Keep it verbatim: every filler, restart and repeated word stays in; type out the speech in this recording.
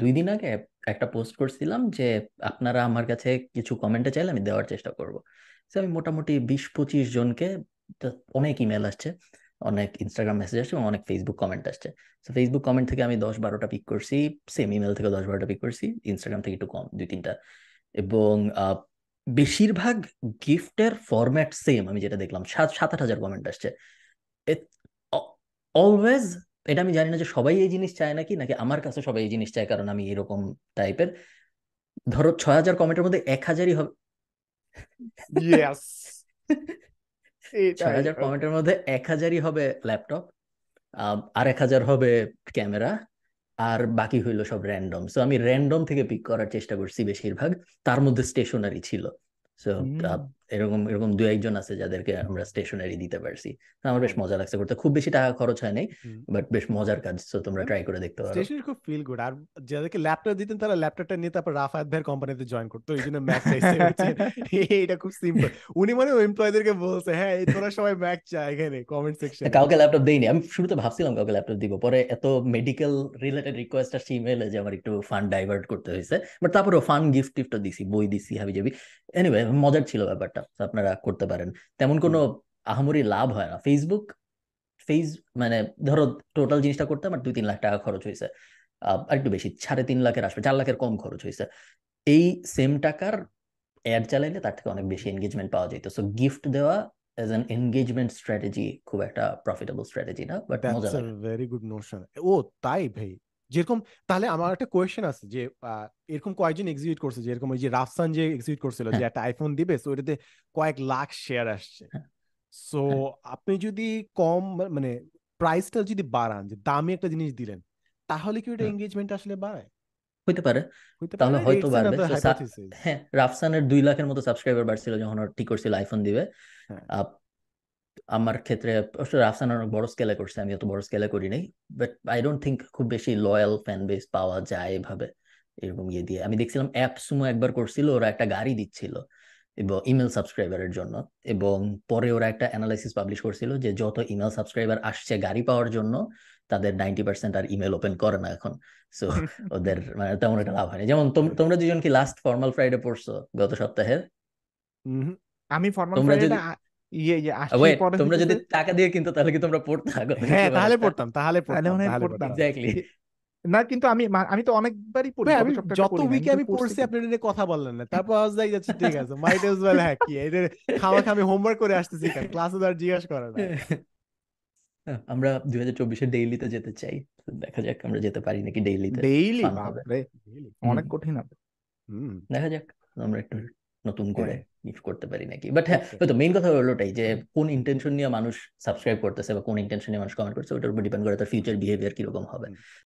দুই দিন আগে একটা পোস্ট করছিলাম যে আপনারা আমার কাছে কিছু কমেন্টে চাইলে আমি দেওয়ার চেষ্টা করব। তো আমি মোটামুটি বিশ পঁচিশ জনকে, তো অনেক ইমেল আসছে, অনেক ইনস্টাগ্রাম মেসেজ আসছে এবং অনেক ফেসবুক কমেন্ট আসছে। তো ফেসবুক কমেন্ট থেকে আমি দশ বারোটা পিক করছি, সেম ইমেল থেকে দশ বারোটা পিক করছি, ইনস্টাগ্রাম থেকে একটু কম, দুই তিনটা। এবং আহ, বেশিরভাগ গিফটের ফরম্যাট সেম। আমি যেটা দেখলাম সাত সাত আট হাজার কমেন্ট আসছে। অলওয়েজ, এটা আমি জানি না যে সবাই এই জিনিস চায় নাকি, নাকি আমার কাছে সবাই এই জিনিস চায় কারণ আমি এরকম টাইপের। ধরো ছয় হাজার কমেন্টের মধ্যে এক হাজারই হবে। ইয়েস, ছয় এটাই। হাজার ওকে, কমেন্টের মধ্যে এক হাজারই হবে ল্যাপটপ, আর এক হাজার হবে ক্যামেরা, আর বাকি হইলো সব র্যান্ডম। সো আমি র্যান্ডম থেকে পিক করার চেষ্টা করছি বেশিরভাগ, তার মধ্যে স্টেশনারি ছিল। সো এরকম এরকম দু একজন আছে যাদেরকে আমরা স্টেশনারি দিতে পারছি। তো আমার বেশ মজা লাগছে করতে, খুব বেশি টাকা খরচ হয় নাই, বাট বেশ মজার কাজ। সো তোমরা ট্রাই করে দেখতে পারো। স্টেশনারি খুব ফিল গুড। আর যাদেরকে ল্যাপটপ দিতেন তারা ল্যাপটপটা নিয়ে তারপর রাফায়েত ভাইয়ের কোম্পানিতে জয়েন করতো, এই জন্য ম্যাক চাইছে বুঝছেন? এটা খুব সিম্পল। উনি মানে এমপ্লয়ীদেরকে বলছে, হ্যাঁ এই তোরা সবাই ম্যাক চা এখানে কমেন্ট সেকশনে। কাউকে ল্যাপটপ দেইনি, আমি শুরুতে ভাবছিলাম কাউকে ল্যাপটপ দিব, পরে এত মেডিকেল রিলেটেড রিকোয়েস্ট আসছে ইমেলে যে আমার একটু ফান্ড ডাইভার্ট করতে হয়েছে। বাট তারপরে ফান গিফট টিফটও দিছি, বই দিছি হাবি জাবি। এনিওয়ে, মজার ছিল ব্যাপারটা, তো আপনারা করতে পারেন। তেমন কোনো আহামরি লাভ হয় না ফেসবুক ফেস মানে ধরো টোটাল জিনিসটা করতে আমার দুই তিন লাখ টাকা খরচ হয়েছে, আহ, আর একটু বেশি, সাড়ে তিন লাখের আসবে, চার লাখের কম খরচ হয়েছে। এই সেম টাকার অ্যাড চালাইলে তার থেকে অনেক বেশি এনগেজমেন্ট পাওয়া যেত। সো গিফট দেওয়া এজ অ্যান এনগেজমেন্ট স্ট্র্যাটেজি খুব একটা প্রফিটেবল স্ট্র্যাটেজি না, বাট মজা দ্যাটস আ লাগে। Very good Notion. ও তাই ভাই, যেরকম তাহলে আমার একটা কোয়েশ্চেন আছে যে আহ, এরকম কয়েকজন এক্সিকিউট করছে, যেরকম ওই যে রাফসান যে এক্সিকিউট করছিল যে হ্যাঁ, একটা আইফোন দিবে, সো এটাতে কয়েক লাখ শেয়ার আসছে। হ্যাঁ, সো হ্যাঁ, আপনি যদি কম মানে প্রাইসটা যদি বাড়ান, যে দামি একটা জিনিস দিলেন, তাহলে কি ওটা হ্যাঁ, এঙ্গেজমেন্ট আসলে বাড়ায়? হইতে পারে। হইতে পারে তাহলে না, হয়তো ইটস বাড়বে। অ্যানাদার So, সা- হাইপোথিসিস। হ্যাঁ, রাফসানের দুই লাখের মতো সাবস্ক্রাইবার বাড়ছিল যখন ওর ঠিক করছিল আইফোন দিবে। হ্যাঁ, আহ, আমার ক্ষেত্রে অবশ্য রাফসান অনেক বড় স্কেলে করছে, আমি অত বড় স্কেলে করি নাই। বাট আই ডোন্ট থিঙ্ক খুব বেশি লয়াল ফ্যান বেস পাওয়া যায় এভাবে, এরকম ইয়ে দিয়ে। আমি দেখছিলাম অ্যাপ সুমো একবার করছিল, ওরা একটা গাড়ি দিচ্ছিল এবং ইমেল সাবস্ক্রাইবারের জন্য। এবং পরে ওরা একটা অ্যানালাইসিস পাবলিশ করছিল যে যত ইমেল সাবস্ক্রাইবার আসছে গাড়ি পাওয়ার জন্য, তাদের নাইনটি পার্সেন্ট আর ইমেল ওপেন করে না এখন। সো ওদের মানে তেমন একটা লাভ হয়নি। যেমন তোম- তোমরা দুজন কি লাস্ট ফর্মাল ফ্রাইডে পড়ছো গত সপ্তাহে? হুম। আমি ফরমান তোমরা যদি, ফ্রাইডেটা ইয়ে ইয়ে আসছি ওয়েট, পরে তোমরা যদি হইতেছে। টাকা দিয়ে কিনতো তাহলে কি তোমরা পড়তা গত হ্যাঁ শুক্রবার তাহলে একটা? পড়তাম, তাহলে তাহলে পড়তাম, মনে হয় তাহলে পড়তাম। পড়তাম। এক্স্যাক্টলি। কি- না কিন্তু আমি মা- আমি তো অনেকবারই পড়ি, ভাই গত আমি সপ্তাহে একটা যত পড়ি না, উইকে কিন্তু আমি পড়ছি পড়ছি কিন্তু। আপনি এটা নিয়ে কথা বললেন না, তারপর আজ যাই যাচ্ছে ঠিক আছে, মাইট এজ ওয়েল, হ্যাঁ কি এটা খামাখা আমি হোমওয়ার্ক করে আসতেছি, কেন ক্লাসে তো আর জিজ্ঞাসা করে না। আমরা দুই হাজার চব্বিশে ডেইলিতে যেতে চাই। তো দেখা যাক আমরা যেতে পারি নাকি ডেইলিতে। ডেইলি ফান হবে। বাপরে, হুম, অনেক কঠিন হবে। হুম। দেখা যাক আমরা একটু নতুন করে হ্যাঁ, গিফট করতে পারি নাকি। বাট হ্যাঁ, ওকে। হয়তো মেইন কথা হলো ওটাই যে কোন ইন্টেনশন নিয়ে মানুষ সাবস্ক্রাইব করতেছে বা কোন ইন্টেনশন নিয়ে মানুষ কমেন্ট করছে, ওটার উপর ডিপেন্ড করে তার ফিউচার বিহেভিয়ার কিরকম হবে।